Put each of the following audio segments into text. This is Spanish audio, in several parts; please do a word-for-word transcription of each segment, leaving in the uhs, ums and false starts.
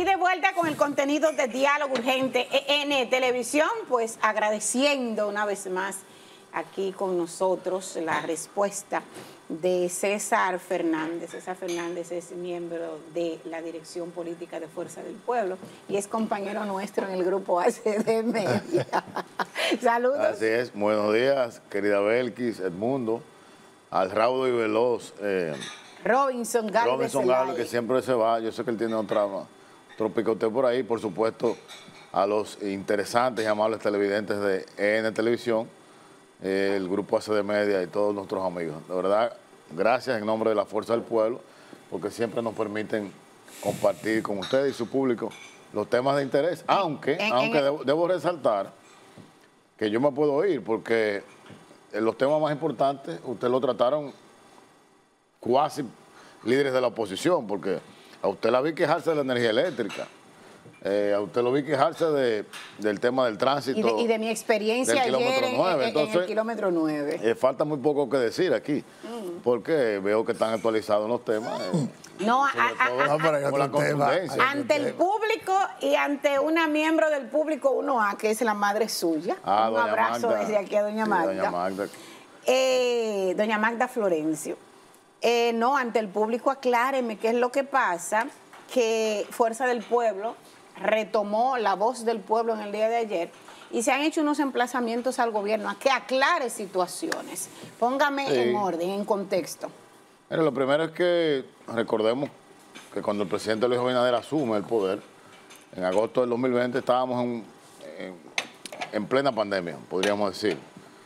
aquí de vuelta con el contenido de Diálogo Urgente en Televisión, pues agradeciendo una vez más aquí con nosotros la respuesta de César Fernández. César Fernández es miembro de la Dirección Política de Fuerza del Pueblo y es compañero nuestro en el grupo A C D Media. Saludos. Así es, buenos días, querida Belkis, Edmundo, al raudo y veloz eh, Robinson Galvez. Robinson Galvez, que siempre se va. Yo sé que él tiene otra, otro picoteo por ahí. Por supuesto, a los interesantes y amables televidentes de E N Televisión, eh, el grupo A C D Media y todos nuestros amigos. De verdad, gracias en nombre de la Fuerza del Pueblo, porque siempre nos permiten compartir con ustedes y su público los temas de interés. Aunque, en, aunque en debo, debo resaltar que yo me puedo ir, porque los temas más importantes ustedes lo trataron cuasi líderes de la oposición, porque a usted la vi quejarse de la energía eléctrica, eh, a usted lo vi quejarse de, del tema del tránsito. Y de, y de mi experiencia ayer en, nueve. Entonces, en el kilómetro nueve. Eh, falta muy poco que decir aquí, mm. porque veo que están actualizados los temas. Eh, no, a, a, a, no la contundencia. Ante el público y ante una miembro del público uno A, que es la madre suya. Ah, Un abrazo Magda. desde aquí a doña Magda. Sí, doña Magda. Eh, doña Magda Florencio. Eh, no, ante el público acláreme qué es lo que pasa, que Fuerza del Pueblo retomó la voz del pueblo en el día de ayer y se han hecho unos emplazamientos al gobierno a que aclare situaciones. Póngame sí. en orden, en contexto. Mira, lo primero es que recordemos que cuando el presidente Luis Abinader asume el poder, en agosto del dos mil veinte estábamos en, en, en plena pandemia, podríamos decir.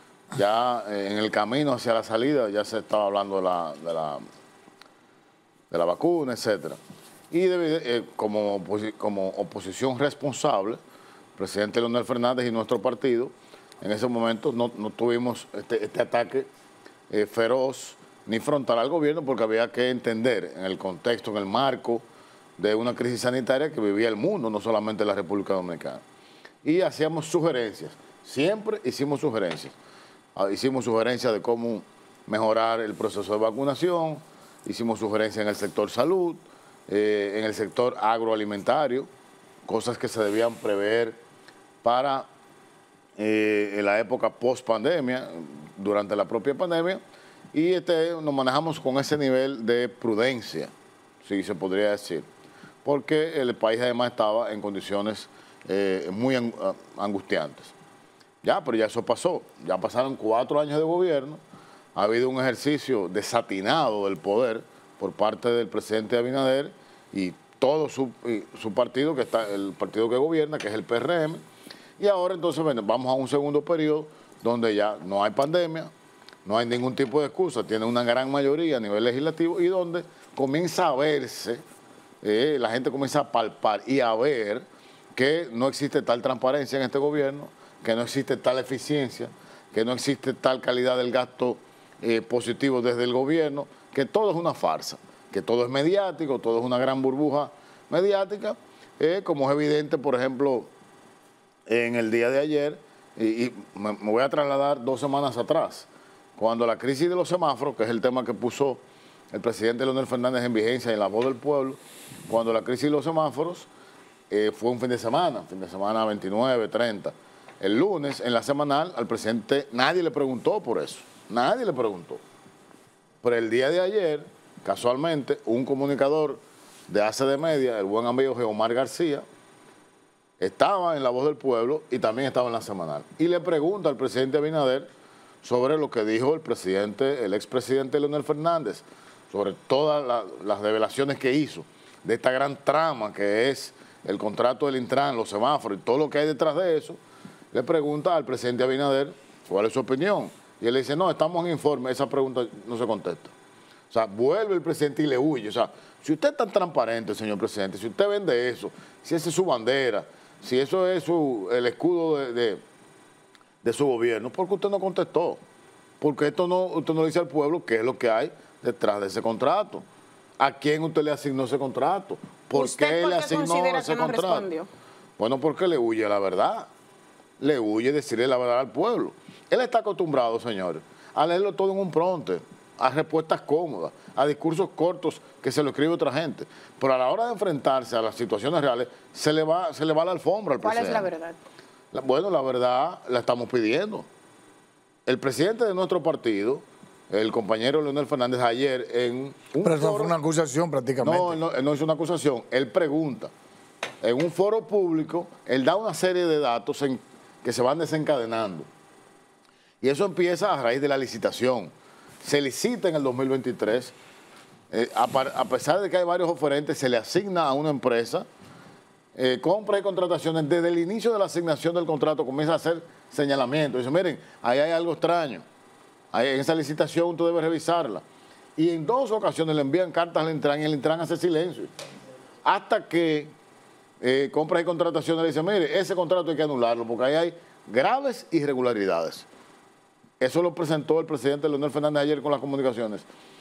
Ya eh, en el camino hacia la salida ya se estaba hablando de la, de la, de la vacuna, etcétera. Y de, eh, como, oposi como oposición responsable, el presidente Leonel Fernández y nuestro partido, en ese momento no, no tuvimos este, este ataque eh, feroz ni frontal al gobierno, porque había que entender en el contexto, en el marco de una crisis sanitaria que vivía el mundo, no solamente la República Dominicana. Y hacíamos sugerencias, siempre hicimos sugerencias. Hicimos sugerencias de cómo mejorar el proceso de vacunación, hicimos sugerencias en el sector salud, eh, en el sector agroalimentario, cosas que se debían prever para eh, en la época post-pandemia, durante la propia pandemia, y este, nos manejamos con ese nivel de prudencia, si se podría decir, porque el país además estaba en condiciones eh, muy angustiantes. Ya, pero ya eso pasó. Ya pasaron cuatro años de gobierno. Ha habido un ejercicio desatinado del poder por parte del presidente Abinader y todo su, y su partido, que está el partido que gobierna, que es el P R M. Y ahora entonces bueno, vamos a un segundo periodo donde ya no hay pandemia, no hay ningún tipo de excusa, tiene una gran mayoría a nivel legislativo y donde comienza a verse, eh, la gente comienza a palpar y a ver que no existe tal transparencia en este gobierno, que no existe tal eficiencia, que no existe tal calidad del gasto eh, positivo desde el gobierno, que todo es una farsa, que todo es mediático, todo es una gran burbuja mediática, eh, como es evidente, por ejemplo, en el día de ayer, y, y me, me voy a trasladar dos semanas atrás, cuando la crisis de los semáforos, que es el tema que puso el presidente Leonel Fernández en vigencia en La Voz del Pueblo, cuando la crisis de los semáforos eh, fue un fin de semana, fin de semana veintinueve, treinta, el lunes, en la semanal, al presidente nadie le preguntó por eso. Nadie le preguntó. Pero el día de ayer, casualmente, un comunicador de A C D Media, el buen amigo Geomar García, estaba en La Voz del Pueblo y también estaba en la semanal. Y le pregunta al presidente Abinader sobre lo que dijo el presidente, el expresidente Leonel Fernández, sobre todas la, las revelaciones que hizo de esta gran trama que es el contrato del Intran, los semáforos y todo lo que hay detrás de eso. Le pregunta al presidente Abinader cuál es su opinión. Y él le dice, no, estamos en informe, esa pregunta no se contesta. O sea, vuelve el presidente y le huye. O sea, si usted es tan transparente, señor presidente, si usted vende eso, si esa es su bandera, si eso es su, el escudo de, de, de su gobierno, ¿por qué usted no contestó? Porque esto no, usted no le dice al pueblo qué es lo que hay detrás de ese contrato. ¿A quién usted le asignó ese contrato? ¿Por qué le asignó ese contrato? Respondió? Bueno, porque le huye a la verdad. Le huye decirle la verdad al pueblo. Él está acostumbrado, señores, a leerlo todo en un pronte. a respuestas cómodas, a discursos cortos que se lo escribe otra gente. Pero a la hora de enfrentarse a las situaciones reales, se le va, se le va la alfombra al presidente. ¿Cuál es la verdad? La, bueno, la verdad la estamos pidiendo. El presidente de nuestro partido, el compañero Leonel Fernández, ayer en un Pero eso foro, fue una acusación prácticamente. No, él no, él no hizo una acusación, él pregunta. En un foro público, él da una serie de datos en, que se van desencadenando. Y eso empieza a raíz de la licitación. Se licita en el dos mil veintitrés, eh, a, a pesar de que hay varios oferentes, se le asigna a una empresa, eh, compra y contrataciones. Desde el inicio de la asignación del contrato comienza a hacer señalamientos. Dice, miren, ahí hay algo extraño. Ahí, en esa licitación usted debe revisarla. Y en dos ocasiones le envían cartas al Intran y el Intran hace silencio. Hasta que eh, compras y contrataciones le dicen, mire, ese contrato hay que anularlo porque ahí hay graves irregularidades. Eso lo presentó el presidente Leonel Fernández ayer con las comunicaciones.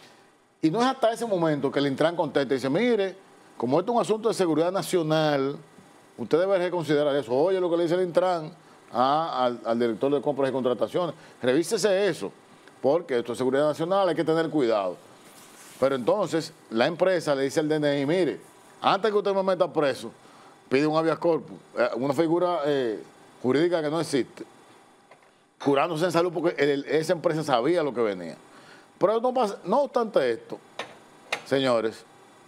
Y no es hasta ese momento que el Intran contesta y dice, mire, como esto es un asunto de seguridad nacional, usted debe reconsiderar eso. Oye lo que le dice el Intran a, al, al director de compras y contrataciones. Revísese eso, porque esto es seguridad nacional, hay que tener cuidado. Pero entonces la empresa le dice al D N I, mire, antes que usted me meta preso, pide un habeas corpus, una figura eh, jurídica que no existe, curándose en salud porque el, esa empresa sabía lo que venía. Pero no, pasa, no obstante esto, señores,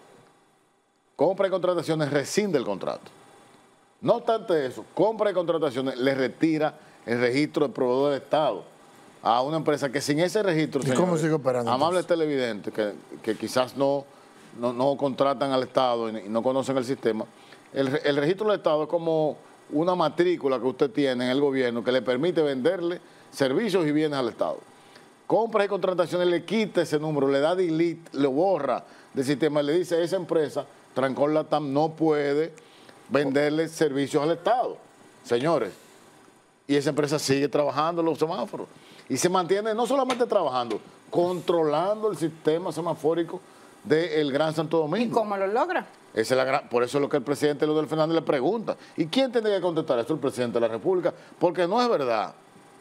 compra y contrataciones rescinde el contrato. No obstante eso, compra y contrataciones le retira el registro de proveedor del Estado a una empresa que sin ese registro, ¿Y señores, cómo sigue operando? amables entonces? televidentes que, que quizás no, no, no contratan al Estado y no conocen el sistema, el, el registro del Estado es como una matrícula que usted tiene en el gobierno que le permite venderle servicios y bienes al Estado. Compras y contrataciones, le quita ese número, le da delete, lo borra del sistema, le dice a esa empresa, Trancón Latam no puede venderle servicios al Estado. Señores, y esa empresa sigue trabajando los semáforos y se mantiene no solamente trabajando, controlando el sistema semafórico del Gran Santo Domingo. ¿Y cómo lo logra? Esa es la gran, por eso es lo que el presidente Leonel Fernández le pregunta. ¿Y quién tiene que contestar esto? El presidente de la República. Porque no es verdad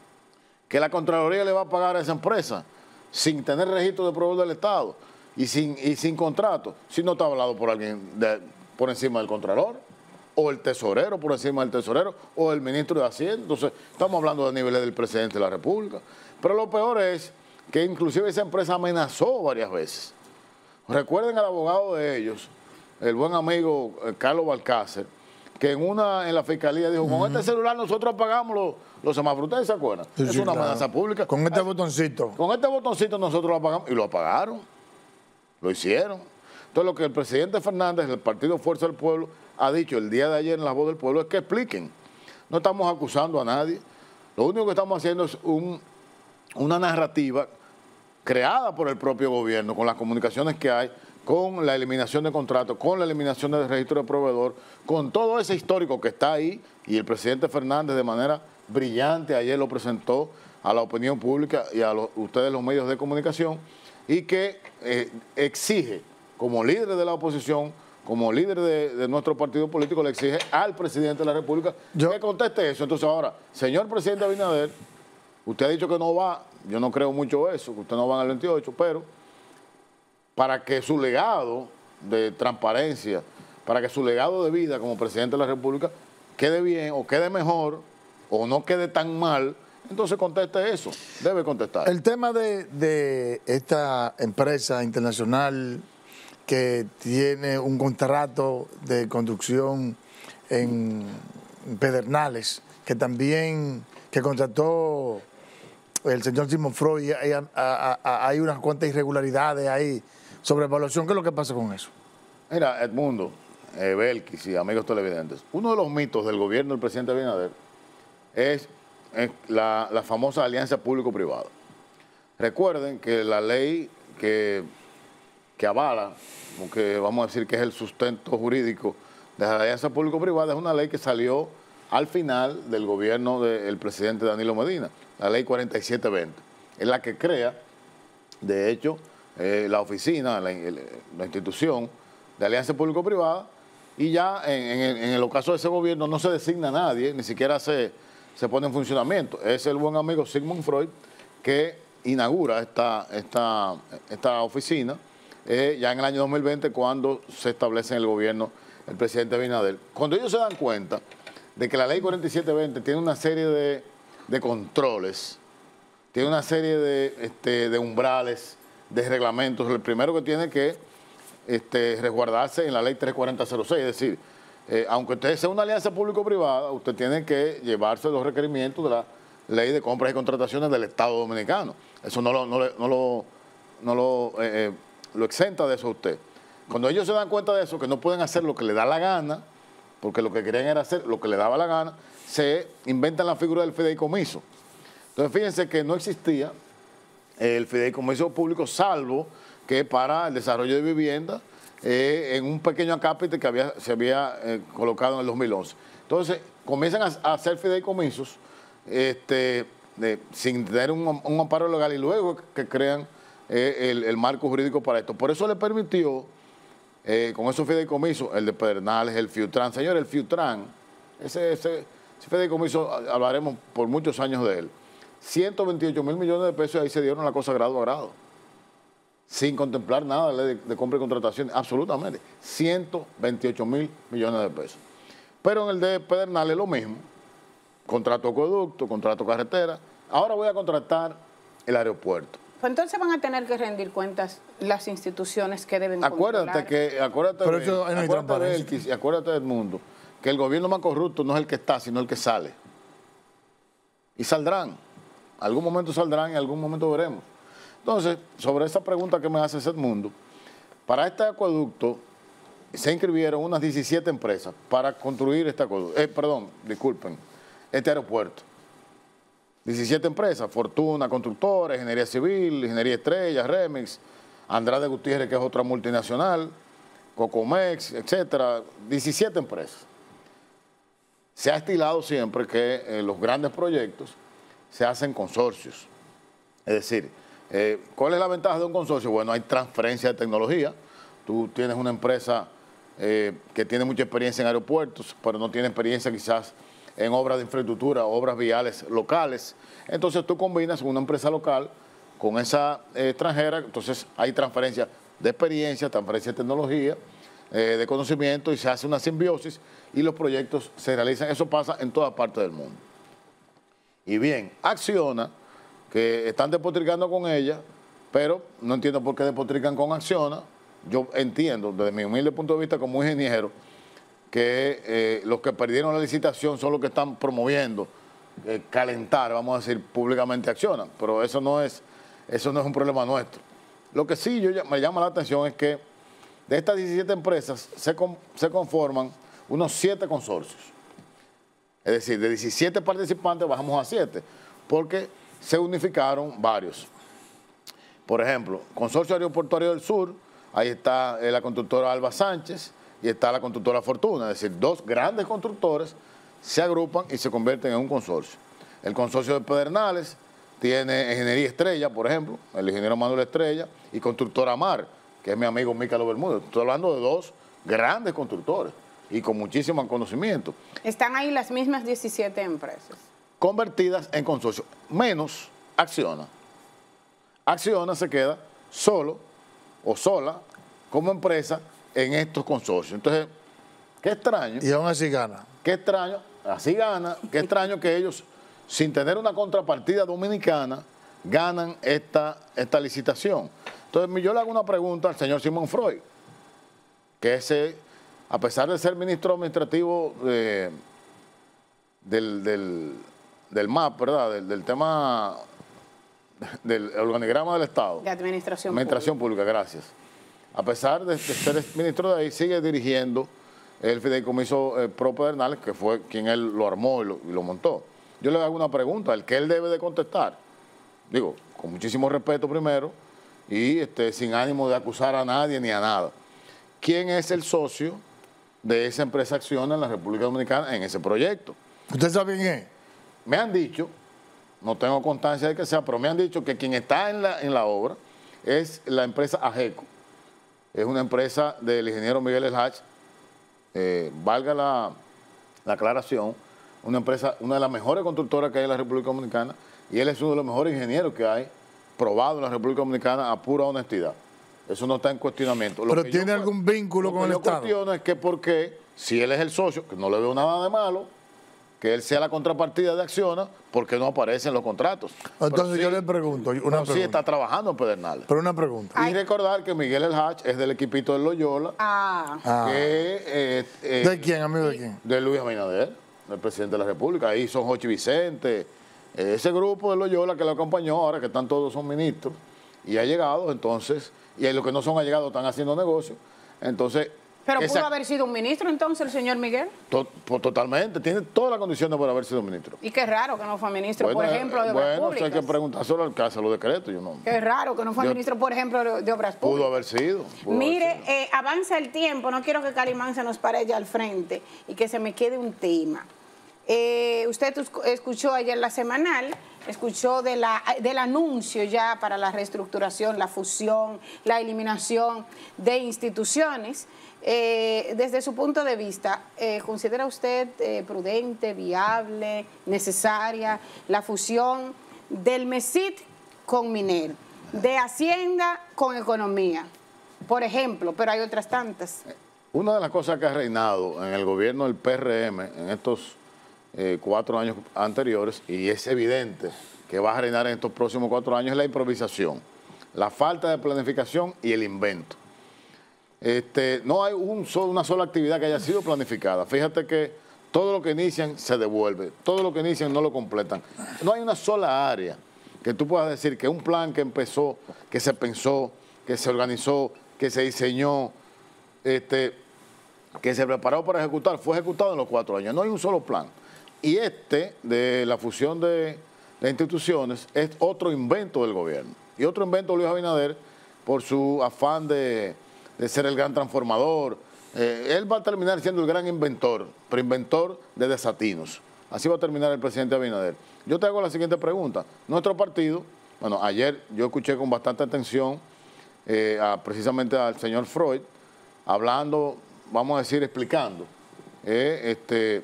que la Contraloría le va a pagar a esa empresa sin tener registro de proveedor del Estado y sin, y sin contrato, si no está hablado por alguien de, por encima del Contralor, o el tesorero por encima del tesorero, o el ministro de Hacienda. Entonces, estamos hablando de niveles del presidente de la República. Pero lo peor es que inclusive esa empresa amenazó varias veces. Recuerden al abogado de ellos, el buen amigo Carlos Balcácer, que en una en la fiscalía dijo, uh-huh, con este celular nosotros apagamos los, los semáforos. ¿Ustedes se acuerdan? Sí, es sí, una claro. amenaza pública. Con este Ay, botoncito. Con este botoncito nosotros lo apagamos. Y lo apagaron. Lo hicieron. Entonces lo que el presidente Fernández, del Partido Fuerza del Pueblo, ha dicho el día de ayer en La Voz del Pueblo es que expliquen. No estamos acusando a nadie. Lo único que estamos haciendo es un, una narrativa creada por el propio gobierno, con las comunicaciones que hay, con la eliminación de contratos, con la eliminación del registro de proveedor, con todo ese histórico que está ahí, y el presidente Fernández de manera brillante ayer lo presentó a la opinión pública y a los, ustedes los medios de comunicación, y que eh, exige, como líder de la oposición, como líder de, de nuestro partido político, le exige al presidente de la República Yo, que conteste eso. Entonces ahora, señor presidente Abinader, usted ha dicho que no va, yo no creo mucho eso, que usted no va en el veintiocho, pero para que su legado de transparencia, para que su legado de vida como presidente de la República quede bien o quede mejor o no quede tan mal, entonces conteste eso, debe contestar. El tema de, de esta empresa internacional que tiene un contrato de construcción en Pedernales, que también que contrató el señor Simón Freud, hay, hay unas cuantas irregularidades ahí. Sobre evaluación, ¿qué es lo que pasa con eso? Mira, Edmundo, eh, Belkis y amigos televidentes, uno de los mitos del gobierno del presidente Abinader es, es la, la famosa alianza público-privada. Recuerden que la ley que, que avala, que vamos a decir que es el sustento jurídico de la alianza público-privada, es una ley que salió al final del gobierno del presidente Danilo Medina, la ley cuarenta y siete veinte, es la que crea, de hecho, Eh, la oficina, la, la institución de alianza público-privada, y ya en, en, en el caso de ese gobierno no se designa a nadie, ni siquiera se, se pone en funcionamiento. Es el buen amigo Sigmund Freud que inaugura esta, esta, esta oficina eh, ya en el año dos mil veinte, cuando se establece en el gobierno el presidente Abinader. Cuando ellos se dan cuenta de que la ley cuarenta y siete veinte tiene una serie de, de controles, tiene una serie de, este, de umbrales, de reglamentos, el primero que tiene que este, resguardarse en la ley tres cuarenta cero seis, es decir, eh, aunque usted sea una alianza público-privada, usted tiene que llevarse los requerimientos de la ley de compras y contrataciones del Estado Dominicano. Eso no lo, no lo, no lo, no lo, eh, lo exenta de eso a usted. Cuando ellos se dan cuenta de eso, que no pueden hacer lo que le da la gana, porque lo que querían era hacer lo que le daba la gana, se inventan la figura del fideicomiso. Entonces, fíjense que no existía el fideicomiso público, salvo que para el desarrollo de vivienda eh, en un pequeño acápite que había, se había eh, colocado en el dos mil once. Entonces, comienzan a, a hacer fideicomisos este, de, sin tener un, un amparo legal, y luego que crean eh, el, el marco jurídico para esto. Por eso le permitió, eh, con esos fideicomisos, el de Pedernales, el Fiutran. Señor, el Fiutran, ese, ese, ese fideicomiso, hablaremos por muchos años de él. ciento veintiocho mil millones de pesos, y ahí se dieron la cosa grado a grado, sin contemplar nada de ley de, de compra y contratación, absolutamente. ciento veintiocho mil millones de pesos. Pero en el de Pedernales lo mismo, contrato acueducto, contrato carretera. Ahora voy a contratar el aeropuerto. Pues entonces van a tener que rendir cuentas las instituciones que deben Acuérdate controlar. que, acuérdate, Pero de, eso no hay acuérdate de transparencia. Elkis y acuérdate del mundo, que el gobierno más corrupto no es el que está, sino el que sale. Y saldrán. Algún momento saldrán y algún momento veremos. Entonces, sobre esa pregunta que me hace Edmundo, para este acueducto se inscribieron unas diecisiete empresas para construir este acueducto. Eh, perdón, disculpen, este aeropuerto. diecisiete empresas, Fortuna Constructora, Ingeniería Civil, Ingeniería Estrella, Remix, Andrade Gutiérrez, que es otra multinacional, Cocomex, etcétera, diecisiete empresas. Se ha estilado siempre que eh, los grandes proyectos se hacen consorcios. Es decir, eh, ¿cuál es la ventaja de un consorcio? Bueno, hay transferencia de tecnología. Tú tienes una empresa eh, que tiene mucha experiencia en aeropuertos, pero no tiene experiencia quizás en obras de infraestructura, obras viales locales. Entonces tú combinas una empresa local con esa eh, extranjera, entonces hay transferencia de experiencia, transferencia de tecnología, eh, de conocimiento, y se hace una simbiosis y los proyectos se realizan. Eso pasa en toda parte del mundo. Y bien, Acciona, que están despotricando con ella, pero no entiendo por qué despotrican con Acciona. Yo entiendo, desde mi humilde punto de vista como ingeniero, que eh, los que perdieron la licitación son los que están promoviendo eh, calentar, vamos a decir, públicamente Acciona, pero eso no es, eso no es un problema nuestro. Lo que sí yo, me llama la atención es que de estas diecisiete empresas se, con, se conforman unos siete consorcios. Es decir, de diecisiete participantes bajamos a siete, porque se unificaron varios. Por ejemplo, Consorcio Aeroportuario del Sur, ahí está la constructora Alba Sánchez y está la constructora Fortuna. Es decir, dos grandes constructores se agrupan y se convierten en un consorcio. El consorcio de Pedernales tiene Ingeniería Estrella, por ejemplo, el ingeniero Manuel Estrella, y Constructora Mar, que es mi amigo Mícalo Bermúdez. Estoy hablando de dos grandes constructores y con muchísimo conocimiento. Están ahí las mismas diecisiete empresas Convertidas en consorcio, menos Acciona. Acciona se queda solo o sola como empresa en estos consorcios. Entonces, qué extraño. Y aún así gana. Qué extraño, así gana, qué extraño que ellos, sin tener una contrapartida dominicana, ganan esta, esta licitación. Entonces, yo le hago una pregunta al señor Simón Freud, que ese, a pesar de ser ministro administrativo de, del, del, del M A P, ¿verdad? Del, del tema del organigrama del Estado. de administración, Administración pública. pública, gracias. A pesar de, de ser ministro de ahí, sigue dirigiendo el fideicomiso eh, Pro Pedernales, que fue quien él lo armó y lo, y lo montó. Yo le hago una pregunta, el que él debe de contestar, digo, con muchísimo respeto primero, y este, sin ánimo de acusar a nadie ni a nada. ¿Quién es el socio de esa empresa Acciona en la República Dominicana en ese proyecto? ¿Usted sabe quién es? Me han dicho, no tengo constancia de que sea, pero me han dicho que quien está en la, en la obra es la empresa AGECO. Es una empresa del ingeniero Miguel El Hach, eh, valga la, la aclaración, una empresa, una de las mejores constructoras que hay en la República Dominicana, y él es uno de los mejores ingenieros que hay probado en la República Dominicana a pura honestidad. Eso no está en cuestionamiento. Lo ¿Pero que tiene yo, algún vínculo con el Estado? Lo que yo cuestiono es que por qué, si él es el socio, que no le veo nada de malo, que él sea la contrapartida de Acciona, ¿por qué no aparece en los contratos? Entonces sí, yo le pregunto, una pregunta. sí está trabajando en Pedernales. Pero una pregunta. Y recordar que Miguel El Hach es del equipito de Loyola. Ah. Ah. Que, eh, eh, ¿De quién, amigo de quién? De Luis Abinader, del presidente de la República. Ahí son Jochi Vicente, eh, ese grupo de Loyola que lo acompañó ahora, que están todos son ministros, y ha llegado, entonces, y los que no son allegados están haciendo negocios. Entonces... Pero esa, pudo haber sido un ministro entonces el señor Miguel. To, pues, totalmente, tiene todas las condiciones para haber sido ministro. Y qué raro que no fue ministro, bueno, por ejemplo, de Obras bueno, Públicas. Bueno, hay que preguntárselo al caso de los decretos. Yo no, qué raro que no fue yo, ministro, por ejemplo, de, de Obras Públicas. Pudo haber sido. Pudo Mire, haber sido. Eh, avanza el tiempo, no quiero que Calimán se nos pare ya al frente y que se me quede un tema. Eh, usted escuchó ayer la semanal, escuchó de la, del anuncio ya para la reestructuración, la fusión, la eliminación de instituciones. Eh, desde su punto de vista, eh, ¿considera usted eh, prudente, viable, necesaria la fusión del MESID con MINER, de Hacienda con Economía, por ejemplo, pero hay otras tantas? Una de las cosas que ha reinado en el gobierno del P R M en estos eh, cuatro años anteriores, y es evidente que va a reinar en estos próximos cuatro años, es la improvisación, la falta de planificación y el invento. Este, no hay un solo, una sola actividad que haya sido planificada. Fíjate que todo lo que inician se devuelve, todo lo que inician no lo completan. No hay una sola área que tú puedas decir que un plan que empezó, que se pensó, que se organizó, que se diseñó, este, que se preparó para ejecutar, fue ejecutado en los cuatro años. No hay un solo plan. Y este, de la fusión de, de instituciones, es otro invento del gobierno. Y otro invento de Luis Abinader por su afán de... de ser el gran transformador. Eh, él va a terminar siendo el gran inventor, pero inventor de desatinos. Así va a terminar el presidente Abinader. Yo te hago la siguiente pregunta. Nuestro partido, bueno, ayer yo escuché con bastante atención eh, a, precisamente al señor Freud, hablando, vamos a decir, explicando eh, este,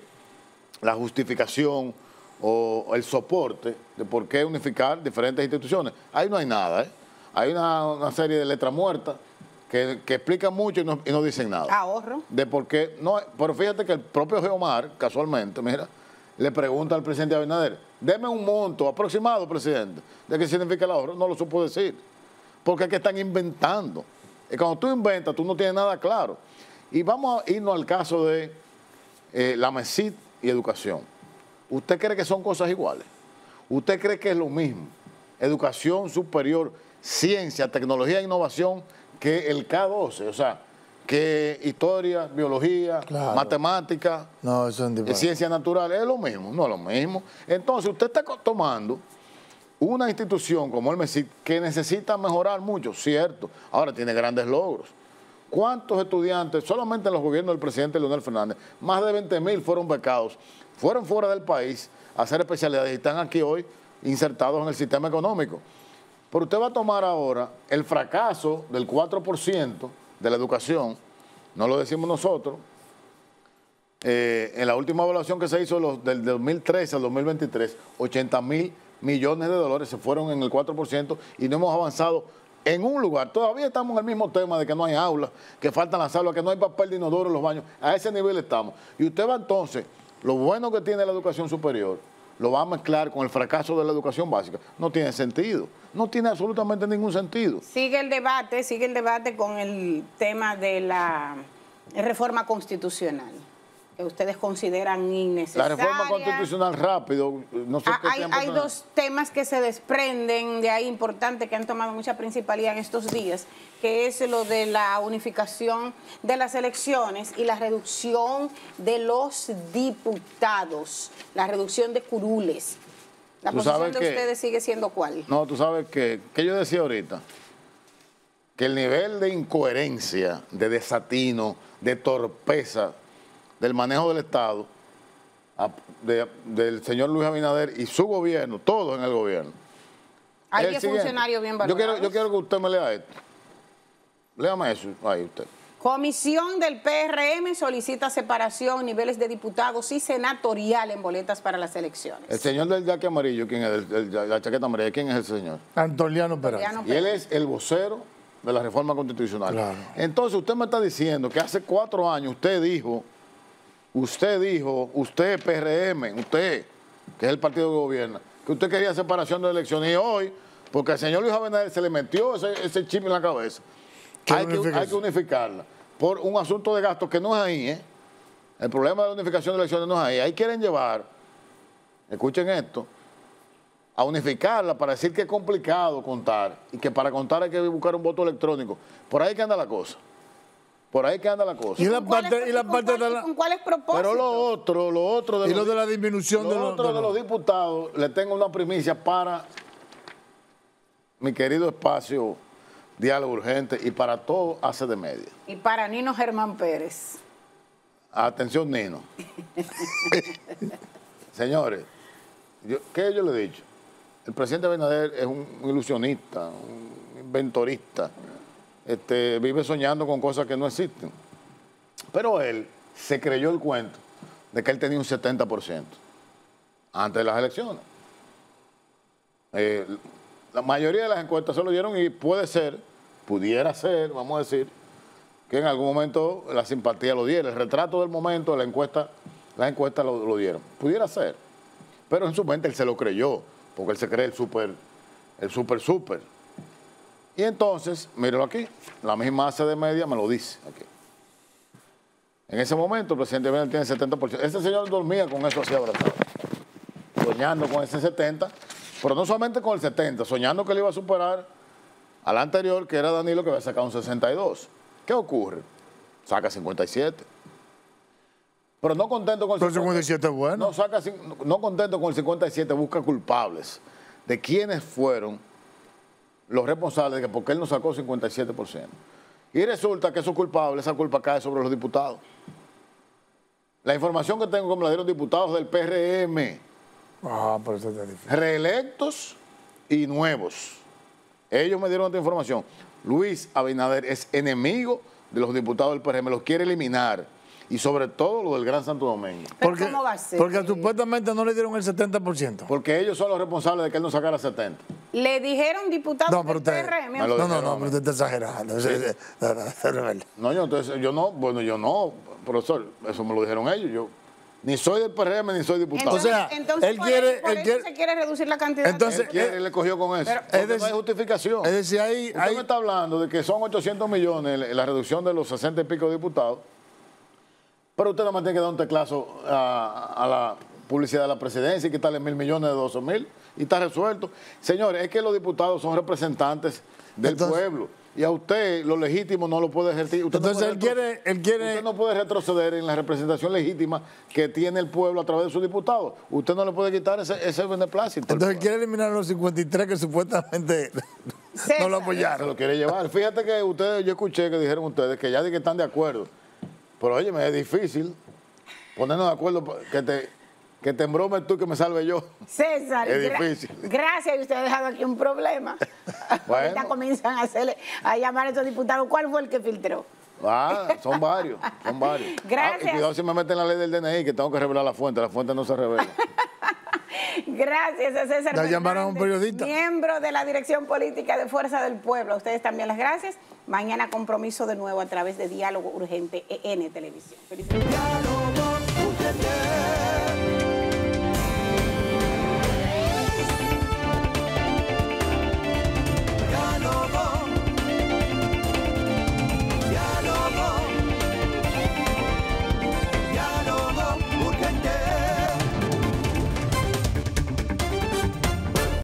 la justificación o el soporte de por qué unificar diferentes instituciones. Ahí no hay nada, ¿eh? Hay una, una serie de letras muertas Que, que explican mucho y no, y no dicen nada. Ahorro. De por qué. No, pero fíjate que el propio Geomar, casualmente, mira, le pregunta al presidente Abinader, deme un monto aproximado, presidente, de qué significa el ahorro. No lo supo decir. Porque es que están inventando. Y cuando tú inventas, tú no tienes nada claro. Y vamos a irnos al caso de eh, la MESID y educación. ¿Usted cree que son cosas iguales? ¿Usted cree que es lo mismo? Educación superior, ciencia, tecnología e innovación, que el K doce, o sea, que historia, biología, claro. matemática, no, eso es ciencias naturales, es lo mismo, no es lo mismo. Entonces, usted está tomando una institución como el MESID que necesita mejorar mucho, cierto, ahora tiene grandes logros. ¿Cuántos estudiantes, solamente en los gobiernos del presidente Leonel Fernández, más de veinte mil fueron becados, fueron fuera del país a hacer especialidades y están aquí hoy insertados en el sistema económico? Pero usted va a tomar ahora el fracaso del cuatro por ciento de la educación, no lo decimos nosotros, eh, en la última evaluación que se hizo los, del dos mil trece al dos mil veintitrés, ochenta mil millones de dólares se fueron en el cuatro por ciento y no hemos avanzado en un lugar. Todavía estamos en el mismo tema de que no hay aulas, que faltan las aulas, que no hay papel de inodoro en los baños. A ese nivel estamos. Y usted va entonces, lo bueno que tiene la educación superior, lo va a mezclar con el fracaso de la educación básica. No tiene sentido. No tiene absolutamente ningún sentido. Sigue el debate, sigue el debate con el tema de la reforma constitucional, que ustedes consideran innecesaria. La reforma constitucional rápido, no sé ah, qué hay, tiempo hay tiene. dos temas que se desprenden de ahí importantes, que han tomado mucha principalidad en estos días, que es lo de la unificación de las elecciones y la reducción de los diputados, la reducción de curules. La posición de que, ustedes sigue siendo ¿cuál? No, tú sabes que, que yo decía ahorita, que el nivel de incoherencia, de desatino, de torpeza del manejo del Estado, de, del señor Luis Abinader y su gobierno, todos en el gobierno. Hay diez funcionarios bien valorados. Yo quiero, yo quiero que usted me lea esto. Léame eso ahí usted. Comisión del P R M solicita separación, niveles de diputados y senatorial en boletas para las elecciones. El señor del jaque amarillo, ¿quién es? El, el, la chaqueta amarilla, ¿quién es el señor? Antoliano Peraza. Antoliano Y él es el vocero de la reforma constitucional. Claro. Entonces usted me está diciendo que hace cuatro años usted dijo, usted dijo, usted P R M, usted, que es el partido que gobierna, que usted quería separación de elecciones y hoy, porque al señor Luis Abinader se le metió ese, ese chip en la cabeza, hay que, hay que unificarla por un asunto de gastos que no es ahí, ¿eh? El problema de la unificación de elecciones no es ahí. Ahí quieren llevar, escuchen esto, a unificarla para decir que es complicado contar y que para contar hay que buscar un voto electrónico. Por ahí que anda la cosa. Por ahí que anda la cosa. Y la ¿Con cuáles- parte, y la con parte cuál- de la, ¿Con cuáles propósitos? Pero lo otro, lo otro de y los, lo de la disminución lo de los, otro de de los- los diputados, le tengo una primicia para mi querido espacio Diálogo Urgente y para todo hace de media. Y para Nino Germán Pérez. Atención, Nino. Señores, yo, ¿qué yo le he dicho? El presidente Abinader es un ilusionista, un inventorista. Este, vive soñando con cosas que no existen. Pero él se creyó el cuento de que él tenía un setenta por ciento antes de las elecciones. Eh, la mayoría de las encuestas se lo dieron y puede ser, pudiera ser, vamos a decir, que en algún momento la simpatía lo diera. El retrato del momento de la encuesta, las encuestas lo, lo dieron. Pudiera ser. Pero en su mente él se lo creyó, porque él se cree el súper, el súper, súper. Y entonces, míralo aquí, la misma hace de media me lo dice aquí. En ese momento el presidente Abinader tiene setenta por ciento. Ese señor dormía con eso así abrazado, soñando con ese setenta, pero no solamente con el setenta, soñando que le iba a superar al anterior, que era Danilo, que había sacado un sesenta y dos. ¿Qué ocurre? Saca cincuenta y siete. Pero no contento con el Pero cincuenta y siete es bueno. No, saca, no contento con el cincuenta y siete, busca culpables de quiénes fueron los responsables de que porque él no sacó cincuenta y siete por ciento. Y resulta que esos culpables, esa culpa cae sobre los diputados. La información que tengo que me la dieron diputados del P R M, Ah, por eso está difícil. reelectos y nuevos. Ellos me dieron esta información. Luis Abinader es enemigo de los diputados del P R M, los quiere eliminar. Y sobre todo lo del Gran Santo Domingo. ¿Pero Porque, cómo va a ser? porque supuestamente no le dieron el setenta por ciento. Porque ellos son los responsables de que él no sacara setenta. Le dijeron diputados No, pero del P usted, R M. me lo no, no, dijeron, no, pero usted está exagerando. Eso es- no, no, eso no es verdad. No, yo entonces, yo no, bueno, yo no, profesor, eso me lo dijeron ellos. Yo ni soy del P R M ni soy diputado. Entonces, O sea, entonces él por, quiere- por él eso quiere- se quiere reducir la cantidad. Entonces, él, quiere, él le cogió con eso. Pero- Porque es decir- no hay justificación. Es decir, ahí, Usted ahí me está hablando de que son ochocientos millones en la reducción de los sesenta y pico diputados, pero usted nada más tiene que dar un teclazo a, a la publicidad de la presidencia y quitarle mil millones de doce mil y está resuelto. Señores, es que los diputados son representantes del Entonces- pueblo y a usted lo legítimo no lo puede ejercer. Usted no Entonces puede él retro- quiere- él quiere- Usted no puede retroceder en la representación legítima que tiene el pueblo a través de sus diputados. Usted no le puede quitar ese, ese beneplácito. entonces él quiere eliminar a los cincuenta y tres que supuestamente no lo Se apoyaron. lo quiere llevar. Fíjate que ustedes, yo escuché que dijeron ustedes que ya di que están de acuerdo. Pero oye, me es difícil ponernos de acuerdo pa- que te, que te embromes tú y que me salve yo. César, Es gra- difícil. gracias, y usted ha dejado aquí un problema. Bueno. Ahorita comienzan a, hacerle, a llamar a estos diputados. ¿Cuál fue el que filtró? Ah, son varios, son varios. Gracias. Ah, y cuidado si me meten la ley del D N I, que tengo que revelar la fuente. La fuente no se revela. Gracias a César La llamaron a un Fernández, periodista. miembro de la Dirección Política de Fuerza del Pueblo. A ustedes también las gracias. Mañana compromiso de nuevo a través de Diálogo Urgente E N Televisión. Felicidades.